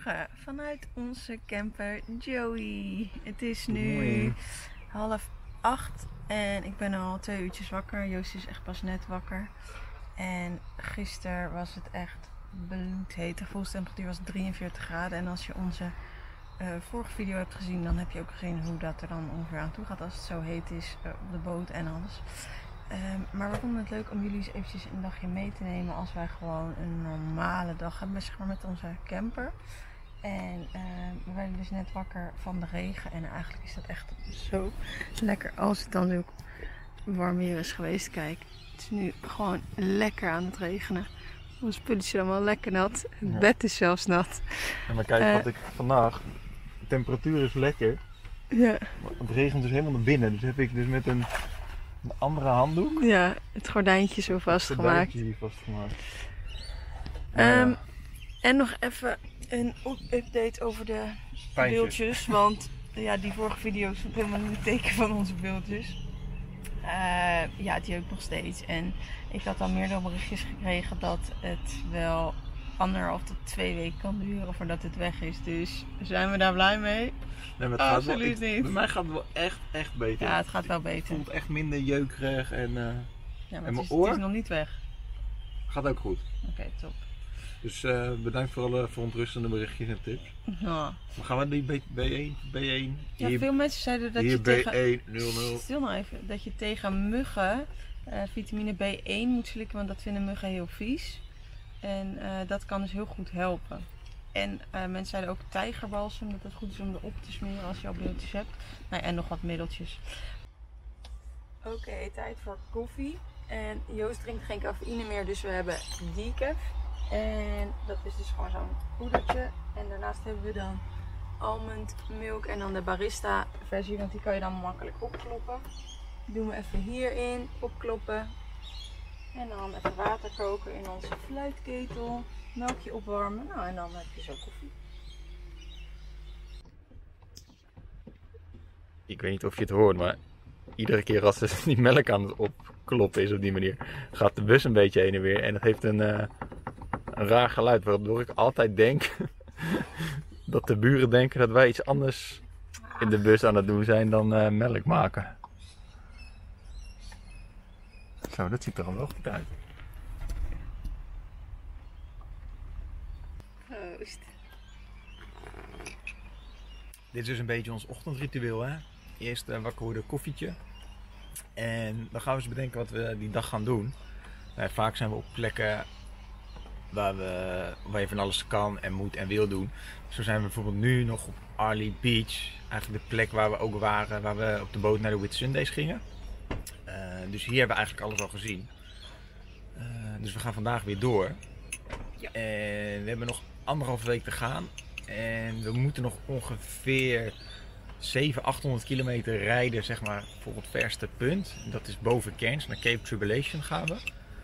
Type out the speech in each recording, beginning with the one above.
Goedemorgen vanuit onze camper Joey. Het is nu 7:30 en ik ben al 2 uurtjes wakker. Joost is echt pas net wakker. En gisteren was het echt bloedheet. De gevoelstemperatuur was 43 graden. En als je onze vorige video hebt gezien, dan heb je ook gezien hoe dat er dan ongeveer aan toe gaat als het zo heet is op de boot en alles. Maar we vonden het leuk om jullie eens eventjes een dagje mee te nemen als wij gewoon een normale dag hebben, zeg maar, met onze camper. En we werden dus net wakker van de regen en eigenlijk is dat echt zo lekker als het dan zo warm weer is geweest. Kijk, het is nu gewoon lekker aan het regenen. Ons spullen zijn allemaal lekker nat. Het bed is zelfs nat. En maar kijk wat ik vandaag, de temperatuur is lekker. Ja. Het regent dus helemaal naar binnen, dus heb ik dus met een andere handdoek. Ja, het gordijntje zo vastgemaakt. Hier vastgemaakt. En nog even een update over de beeldjes. Want ja, die vorige video stond helemaal in het teken van onze beeldjes. Ja, die ook nog steeds. En ik had al meerdere berichtjes gekregen dat het wel 1,5 tot 2 weken kan duren voordat het weg is. Dus zijn we daar blij mee? Nee, maar het absoluut niet. Bij mij gaat het wel echt beter. Ja, het gaat wel beter. Het voelt echt minder jeukerig en, ja, maar en het mijn is, oor het is nog niet weg. gaat ook goed. Oké, top. Dus bedankt voor alle verontrustende berichtjes en tips. Ja. Maar gaan we die B1? Ja, Hier, veel mensen zeiden dat hier je tegen... B1, 00. Stil nou even. Dat je tegen muggen vitamine B1 moet slikken, want dat vinden muggen heel vies. En dat kan dus heel goed helpen. En mensen zeiden ook tijgerbalsem, dat het goed is om erop te smeren als je al beeldjes hebt. Nou, en nog wat middeltjes. Oké, tijd voor koffie. En Joost drinkt geen cafeïne meer, dus we hebben decaf. En dat is dus gewoon zo'n poedertje. En daarnaast hebben we dan almond milk en dan de barista versie, want die kan je dan makkelijk opkloppen. Die doen we even hierin, opkloppen. En dan even water koken in onze fluitketel. Melkje opwarmen. Nou, en dan heb je zo koffie. Ik weet niet of je het hoort, maar iedere keer als er die melk aan het opkloppen is op die manier, gaat de bus een beetje heen en weer. En dat heeft een raar geluid, waardoor ik altijd denk dat de buren denken dat wij iets anders in de bus aan het doen zijn dan melk maken. Zo, dat ziet er al wel goed uit. Proost. Dit is dus een beetje ons ochtendritueel, hè? Eerst wakker worden, koffietje. En dan gaan we eens bedenken wat we die dag gaan doen. Vaak zijn we op plekken waar je van alles kan en moet en wil doen. Zo zijn we bijvoorbeeld nu nog op Arley Beach. Eigenlijk de plek waar we ook waren, waar we op de boot naar de Whitsundays gingen. Dus hier hebben we eigenlijk alles al gezien. Dus we gaan vandaag weer door. Ja. En we hebben nog 1,5 week te gaan. En we moeten nog ongeveer 700-800 kilometer rijden, zeg maar, voor het verste punt. Dat is boven Cairns, naar Cape Tribulation gaan we.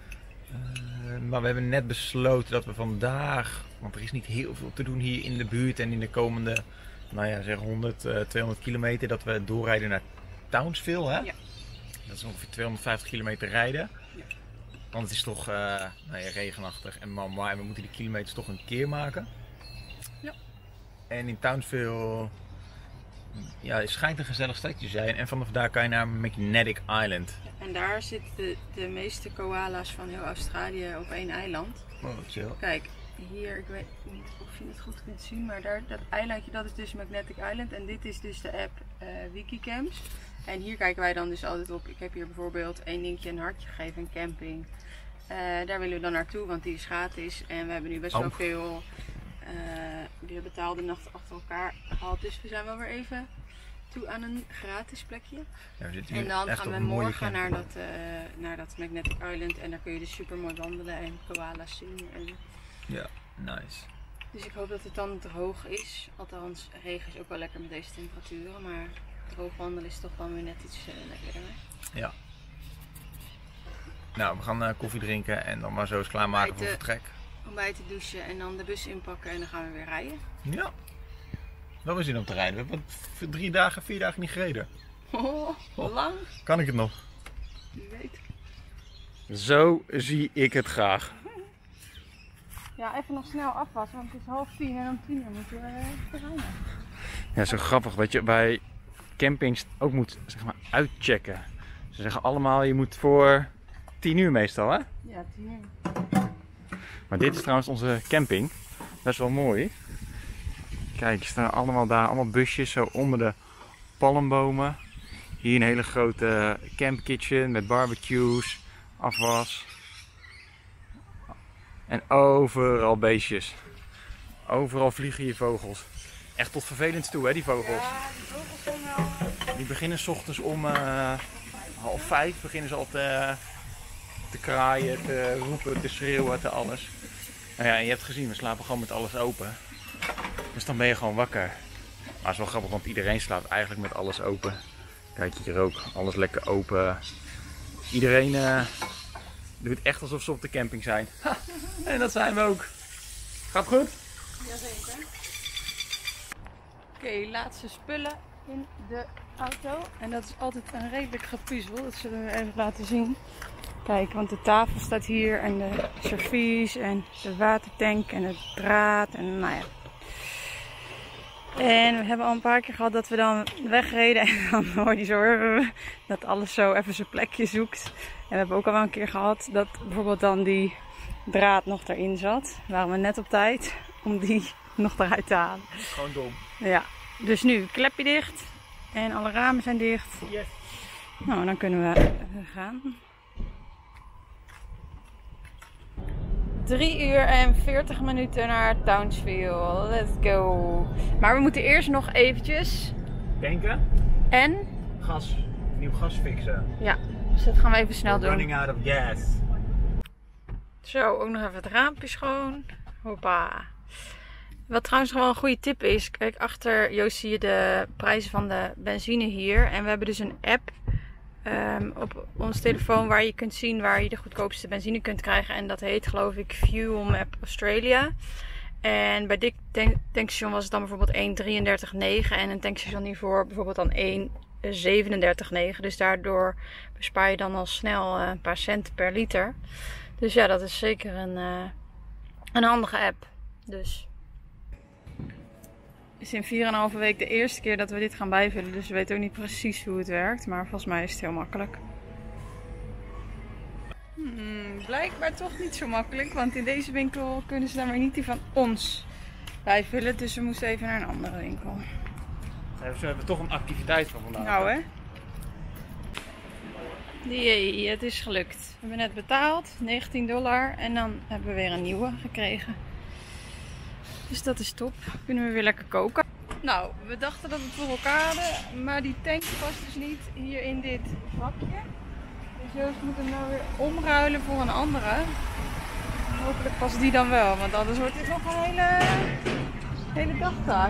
Maar we hebben net besloten dat we vandaag, want er is niet heel veel te doen hier in de buurt en in de komende, nou ja, zeg 100-200 kilometer, dat we doorrijden naar Townsville, hè? Ja. Dat is ongeveer 250 kilometer rijden. Ja. Want het is toch nou ja, regenachtig en maar en we moeten die kilometers toch een keer maken. Ja. En in Townsville, ja, het schijnt een gezellig stadje te zijn en vanaf daar kan je naar Magnetic Island. En daar zitten de meeste koala's van heel Australië op 1 eiland. Oh, chill. Kijk, hier, ik weet niet of je het goed kunt zien, maar daar, dat eilandje, dat is dus Magnetic Island. En dit is dus de app Wikicamps. En hier kijken wij dan dus altijd op. Ik heb hier bijvoorbeeld 1 dingetje een hartje gegeven, een camping. Daar willen we dan naartoe, want die is gratis. En we hebben nu best wel veel weer betaalde nachten achter elkaar gehad. Dus we zijn wel weer even toe aan een gratis plekje. Ja, en dan gaan we morgen naar dat Magnetic Island. En daar kun je dus super mooi wandelen en koala's zien. En... Ja, nice. Dus ik hoop dat het dan droog is. Althans, regen is ook wel lekker met deze temperaturen. Maar droog wandelen is toch wel weer net iets lekkerder. Ja. Nou, we gaan koffie drinken en dan maar zo eens klaarmaken voor vertrek. Ontbijten, douchen en dan de bus inpakken en dan gaan we weer rijden. Ja. Wel weer zin om te rijden. We hebben voor 3 dagen, 4 dagen niet gereden. Oh, lang? Kan ik het nog? Wie weet. Zo zie ik het graag. Ja, even nog snel afwassen, want het is 9:30 en om 10:00 moeten we verruimen. Ja, zo grappig dat je bij campings ook moet, zeg maar, uitchecken. Ze zeggen allemaal, je moet voor 10:00 meestal, hè? Ja, 10:00. Maar dit is trouwens onze camping. Best wel mooi. Kijk, er staan allemaal daar, allemaal busjes zo onder de palmbomen. Hier een hele grote campkitchen met barbecues, afwas. En overal beestjes. Overal vliegen hier vogels. Echt tot vervelend toe, hè, die vogels. Ja, die vogels zijn wel... Die beginnen 's ochtends om 4:30 beginnen ze al te kraaien, te roepen, te schreeuwen, te alles. Nou ja, en je hebt gezien, we slapen gewoon met alles open. Dus dan ben je gewoon wakker. Maar het is wel grappig, want iedereen slaapt eigenlijk met alles open. Kijk hier ook, alles lekker open. Iedereen doet echt alsof ze op de camping zijn. Ha, en dat zijn we ook. Gaat goed? Jazeker. Oké, laatste spullen in de auto. En dat is altijd een redelijk gepuzzel. Dat zullen we even laten zien. Kijk, want de tafel staat hier en de servies en de watertank en het draad en nou ja. En we hebben al een paar keer gehad dat we dan wegreden en dan hoor je zo dat alles zo even zijn plekje zoekt. En we hebben ook al wel een keer gehad dat bijvoorbeeld dan die draad nog erin zat. Waren we net op tijd om die nog eruit te halen. Gewoon dom. Ja, dus nu klepje dicht en alle ramen zijn dicht. Yes. Nou, dan kunnen we gaan. 3 uur en 40 minuten naar Townsville. Let's go. Maar we moeten eerst nog eventjes. Denken? En? Nieuw gas fixen. Ja, dus dat gaan we even snel doen. Running out of gas. Zo, ook nog even het raampje schoon. Hoppa. Wat trouwens wel een goede tip is. Kijk, achter Joost zie je de prijzen van de benzine hier. En we hebben dus een app op ons telefoon waar je kunt zien waar je de goedkoopste benzine kunt krijgen. En dat heet geloof ik Fuel Map Australia. En bij dit tankstation was het dan bijvoorbeeld 1,33,9 en een tankstation hiervoor bijvoorbeeld dan 1,37,9. Dus daardoor bespaar je dan al snel een paar cent per liter. Dus ja, dat is zeker een handige app. Dus het is in 4,5 week de eerste keer dat we dit gaan bijvullen. Dus we weten ook niet precies hoe het werkt. Maar volgens mij is het heel makkelijk. Blijkbaar toch niet zo makkelijk. Want in deze winkel kunnen ze dan weer niet die van ons bijvullen. Dus we moesten even naar een andere winkel. Ze hebben toch een activiteit van vandaag. Nou hè. Jee, het is gelukt. We hebben net betaald. $19. En dan hebben we weer een nieuwe gekregen. Dus dat is top. Kunnen we weer lekker koken. Nou, we dachten dat we het voor elkaar hadden. Maar die tank past dus niet hier in dit vakje. Dus Joost moet hem nou weer omruilen voor een andere. Hopelijk past die dan wel. Want anders wordt dit nog een hele dagtaak.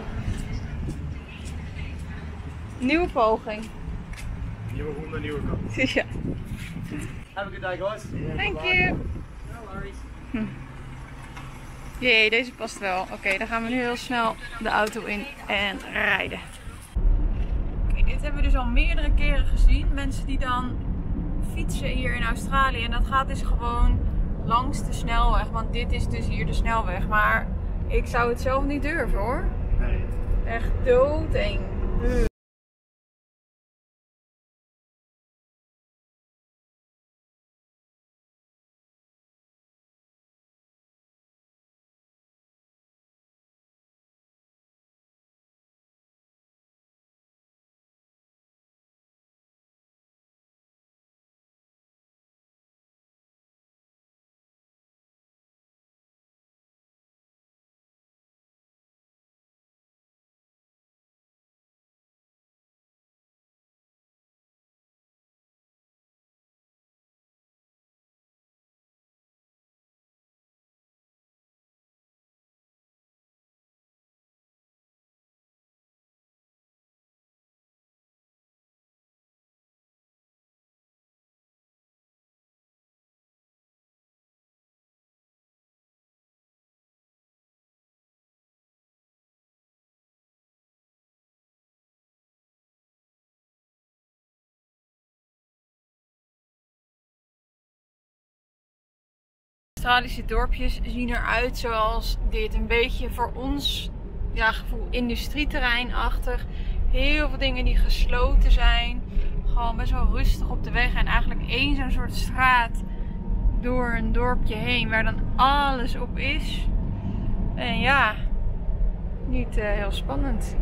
Nieuwe poging. Nieuwe ronde, nieuwe kant. Ja. Have a good day, guys. Thank you. No worries. Jee, deze past wel. Oké, dan gaan we nu heel snel de auto in en rijden. Oké, dit hebben we dus al meerdere keren gezien. Mensen die dan fietsen hier in Australië. En dat gaat dus gewoon langs de snelweg. Want dit is dus hier de snelweg. Maar ik zou het zelf niet durven hoor. Nee. Echt doodeng. Australische dorpjes zien eruit zoals dit. Een beetje voor ons gevoel industrieterreinachtig. Heel veel dingen die gesloten zijn. Gewoon best wel rustig op de weg. En eigenlijk één zo'n soort straat door een dorpje heen waar dan alles op is. En ja, niet heel spannend.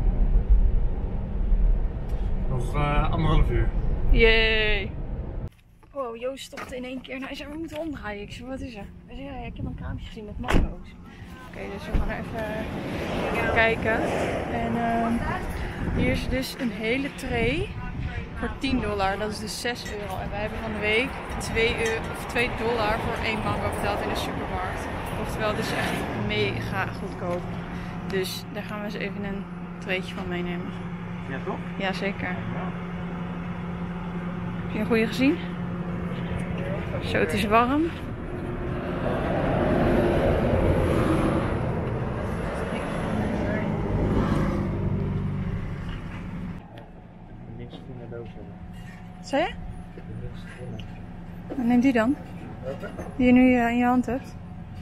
Nog 1,5 uur. Jee. Wow, Joost stopte in één keer. Nou, hij zei, we moeten omdraaien. Ik zei, wat is er? Hij zei, ja, ik heb een kraampje gezien met mango's. Oké, dus we gaan er even kijken. En hier is dus een hele tray voor $10. Dat is dus €6. En wij hebben van de week $2 voor 1 mango betaald in de supermarkt. Oftewel, het is echt mega goedkoop. Dus daar gaan we eens even een traytje van meenemen. Ja, toch? Ja, zeker. Heb je een goede gezien? Zo, het is warm. Wat zei je? Neem die dan. Die je nu in je hand hebt.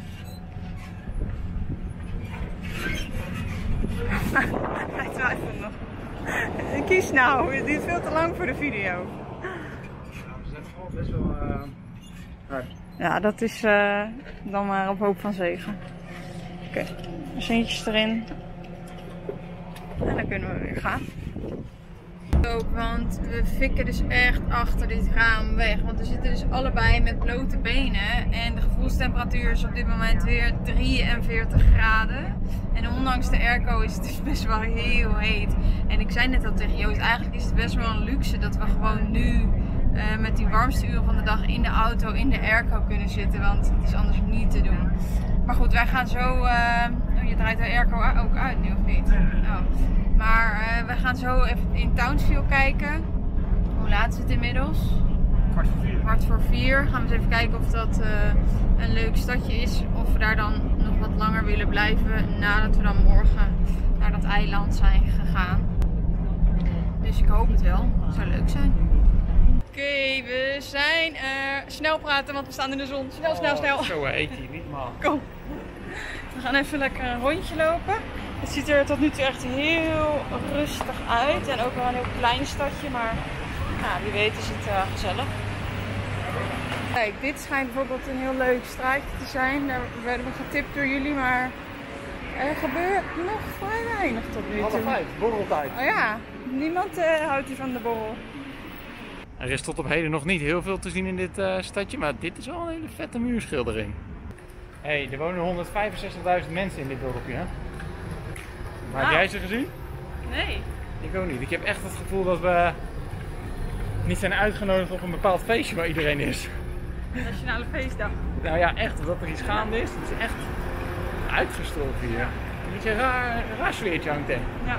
Hij twijfelt nog. Kies nou, het duurt veel te lang voor de video. We zijn gewoon best wel hard. Ja, dat is dan maar op hoop van zegen. Oké, centjes erin. En dan kunnen we weer gaan. Ook, want we fikken dus echt achter dit raam weg. Want we zitten dus allebei met blote benen. En de gevoelstemperatuur is op dit moment weer 43 graden. En ondanks de airco is het dus best wel heel heet. En ik zei net al tegen Joost, eigenlijk is het best wel een luxe dat we gewoon nu met die warmste uren van de dag in de auto in de airco kunnen zitten. Want het is anders niet te doen. Maar goed, wij gaan zo... je draait de airco ook uit nu, of niet? Oh. Maar we gaan zo even in Townsville kijken. Hoe laat is het inmiddels? 3:45. Gaan we eens even kijken of dat een leuk stadje is. Of we daar dan nog wat langer willen blijven nadat we dan morgen naar dat eiland zijn gegaan. Dus ik hoop het wel. Het zou leuk zijn. Oké, we zijn snel praten, want we staan in de zon. Snel. Zo heet hij, niet maar. Kom. We gaan even lekker een rondje lopen. Het ziet er tot nu toe echt heel rustig uit. En ook wel een heel klein stadje, maar wie weet is het gezellig. Kijk, dit schijnt bijvoorbeeld een heel leuk straatje te zijn. Daar werden we getipt door jullie, maar er gebeurt nog vrij weinig tot nu toe. 4:30, borreltijd. Oh ja, niemand houdt hier van de borrel. Er is tot op heden nog niet heel veel te zien in dit stadje, maar dit is wel een hele vette muurschildering. Hé, er wonen 165.000 mensen in dit dorpje, hè? Maar heb jij ze gezien? Nee. Ik ook niet. Ik heb echt het gevoel dat we niet zijn uitgenodigd op een bepaald feestje waar iedereen is. Nationale feestdag. Nou ja, echt, dat er iets gaande is. Het is echt uitgestorven hier. Een beetje een raar sfeertje hangt er. Ja.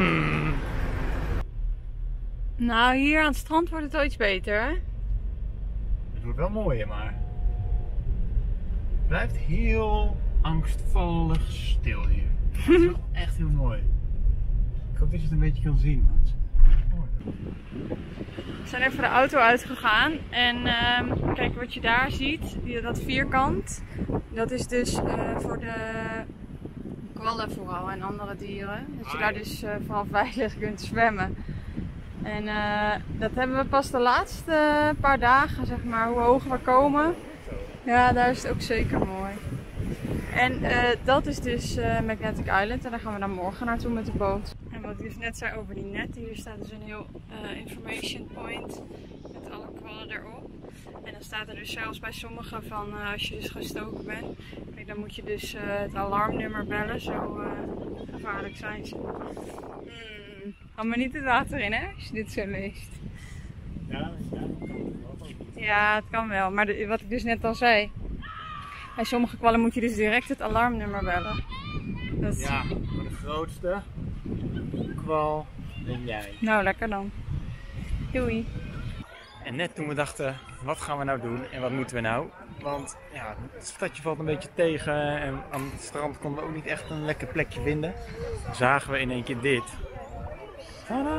Nou, hier aan het strand wordt het wel iets beter, hè? Het wordt wel mooier, maar het blijft heel angstvallig stil hier. Het is wel echt heel mooi. Ik hoop dat je het een beetje kan zien. Maar het is mooi. We zijn even de auto uitgegaan en kijk wat je daar ziet, dat vierkant. Dat is dus voor de kwallen vooral en andere dieren. Dat je daar dus vooral veilig kunt zwemmen. En dat hebben we pas de laatste paar dagen, zeg maar, hoe hoger we komen. Ja, daar is het ook zeker mooi. En dat is dus Magnetic Island en daar gaan we dan morgen naartoe met de boot. En wat ik dus net zei over die net, hier staat dus een heel information point met alle kwallen erop. En dan staat er dus zelfs bij sommige van als je dus gestoken bent, kijk, dan moet je dus het alarmnummer bellen, zo gevaarlijk zijn ze. Ga maar niet het water in, hè, als je dit zo leest. Ja, het kan wel, maar wat ik dus net al zei. Bij sommige kwallen moet je dus direct het alarmnummer bellen. Dat... Ja, voor de grootste kwal ben jij. Nou, lekker dan. Doei. En net toen we dachten, wat gaan we nou doen en wat moeten we nou? Want ja, het stadje valt een beetje tegen en aan het strand konden we ook niet echt een lekker plekje vinden. Zagen we in één keer dit. Tadaa!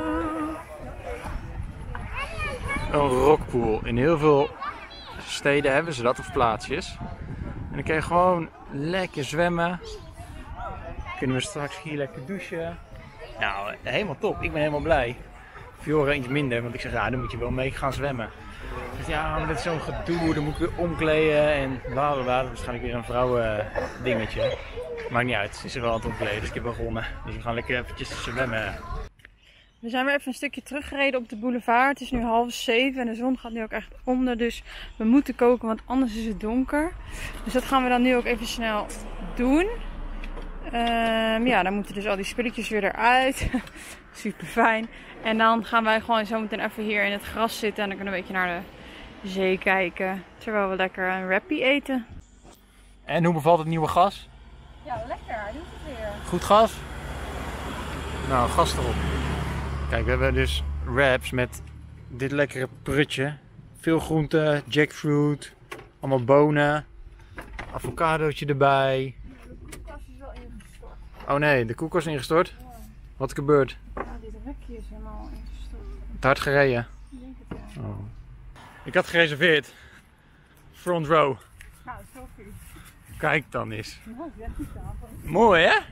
Een rockpool. In heel veel steden hebben ze dat, of plaatsjes. En dan kun je gewoon lekker zwemmen. Kunnen we straks hier lekker douchen. Nou, helemaal top. Ik ben helemaal blij. Fiora iets minder, want ik zeg, ja, dan moet je wel mee gaan zwemmen. Dus ja, maar dat is zo'n gedoe, dan moet ik weer omkleden en bla bla bla. Dat is waarschijnlijk weer een vrouwen dingetje. Maakt niet uit, ze is er wel aan het omkleden, dus ik heb begonnen. Dus we gaan lekker eventjes zwemmen. We zijn weer even een stukje teruggereden op de boulevard. Het is nu 6:30 en de zon gaat nu ook echt onder. Dus we moeten koken, want anders is het donker. Dus dat gaan we dan nu ook even snel doen. Ja, dan moeten dus al die spulletjes weer eruit. Super fijn. En dan gaan wij gewoon zo meteen even hier in het gras zitten. En dan kunnen we een beetje naar de zee kijken. Terwijl we lekker een wrappie eten. En hoe bevalt het nieuwe gas? Ja, lekker. Hij doet het weer. Goed gas? Nou, gas erop. Kijk, we hebben dus wraps met dit lekkere prutje. Veel groenten, jackfruit, allemaal bonen, avocadootje erbij. De koelkast is wel ingestort. Oh nee, de koelkast is ingestort? Ja. Wat gebeurt? Ja, dit rekje is helemaal ingestort. Het hard gereden. Ik denk het ja. Oh. Ik had gereserveerd. Front row. Nou, Sophie. Kijk dan eens. Nou, ik zeg die tafel. Mooi hè?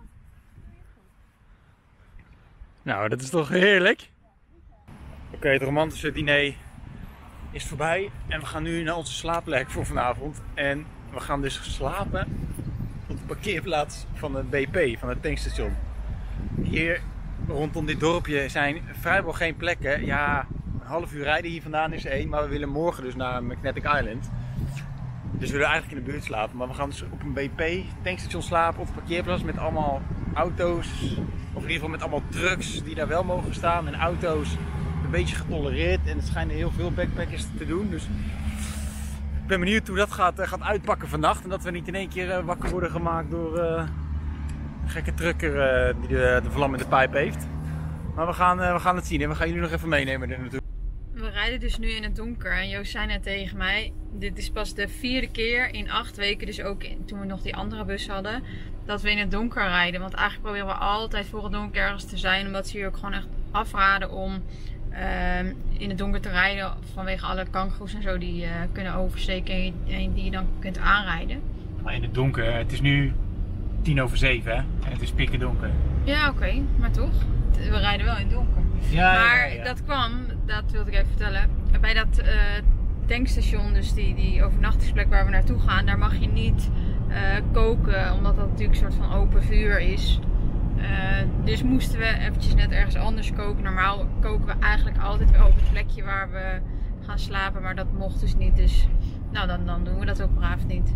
Nou, dat is toch heerlijk? Oké, het romantische diner is voorbij. En we gaan nu naar onze slaapplek voor vanavond. En we gaan dus slapen op de parkeerplaats van het BP, van het tankstation. Hier rondom dit dorpje zijn vrijwel geen plekken. Ja, een half uur rijden hier vandaan is er één. Maar we willen morgen dus naar Magnetic Island. Dus we willen eigenlijk in de buurt slapen. Maar we gaan dus op een BP tankstation slapen op de parkeerplaats met allemaal auto's. Of in ieder geval met allemaal trucks die daar wel mogen staan. En auto's een beetje getolereerd. En het schijnen heel veel backpackers te doen. Dus ik ben benieuwd hoe dat gaat uitpakken vannacht. En dat we niet in één keer wakker worden gemaakt door een gekke trucker die de vlam in de pijp heeft. Maar we gaan het zien en we gaan jullie nog even meenemen er naartoe. We rijden dus nu in het donker en Joost zei net tegen mij, dit is pas de 4e keer in 8 weken, dus ook toen we nog die andere bus hadden, dat we in het donker rijden. Want eigenlijk proberen we altijd voor het donker ergens te zijn, omdat ze hier ook gewoon echt afraden om in het donker te rijden vanwege alle kangoeroes en zo die kunnen oversteken en die je dan kunt aanrijden. Maar in het donker, het is nu 6:10 hè? En het is pikken donker. Ja, oké, maar toch, we rijden wel in het donker. Ja, maar ja. dat kwam, dat wilde ik even vertellen, bij dat tankstation, dus die overnachtingsplek waar we naartoe gaan, daar mag je niet koken, omdat dat natuurlijk een soort van open vuur is. Dus moesten we eventjes net ergens anders koken. Normaal koken we eigenlijk altijd wel op het plekje waar we gaan slapen, maar dat mocht dus niet. Dus nou, dan doen we dat ook braaf niet.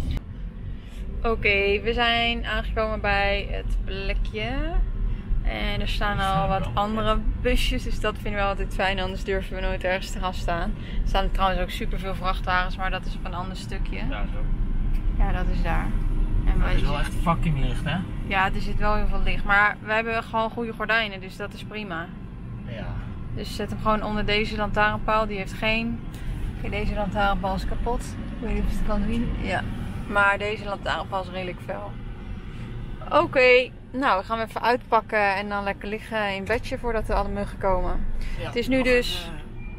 Oké, we zijn aangekomen bij het plekje. En er staan al wat andere busjes, dus dat vinden we altijd fijn, anders durven we nooit ergens te gaan staan. Er staan trouwens ook super veel vrachtwagens, maar dat is op een ander stukje. Daar zo. Ja, dat is daar. En Het is wel echt fucking licht hè? ja, er zit wel heel veel licht, maar we hebben gewoon goede gordijnen, dus dat is prima. Ja. Dus zet hem gewoon onder deze lantaarnpaal, die heeft geen... Oké, deze lantaarnpaal is kapot. Ik weet niet of je het kan zien. Ja, maar deze lantaarnpaal is redelijk fel. Oké, nou, we gaan even uitpakken en dan lekker liggen in bedje voordat er alle muggen komen. Ja, Het is nu dus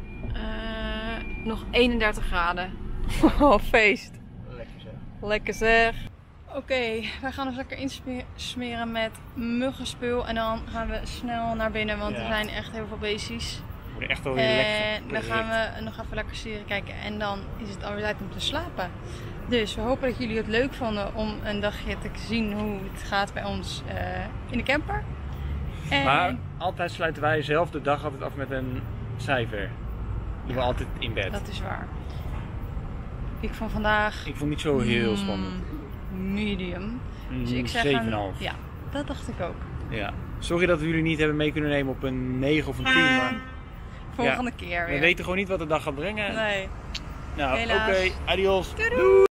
nog 31 graden. Oh, feest. Lekker zeg. Lekker zeg. Oké, wij gaan ons lekker insmeren met muggenspul en dan gaan we snel naar binnen, want Ja. er zijn echt heel veel beestjes. We worden echt alweer En lekker. dan gaan we nog even lekker serie kijken en dan is het alweer tijd om te slapen. Dus we hopen dat jullie het leuk vonden om een dagje te zien hoe het gaat bij ons in de camper. En Maar altijd sluiten wij zelf de dag altijd af met een cijfer. Doen we altijd in bed. dat is waar. Ik vond vandaag Ik vond niet zo heel spannend. medium. Dus ik zeg 7,5. ja, dat dacht ik ook. Ja. Sorry dat we jullie niet hebben mee kunnen nemen op een 9 of een 10. Maar Volgende keer weer. we weten gewoon niet wat de dag gaat brengen. Nee. Nou, Helaas. oké, adios. Doei doei.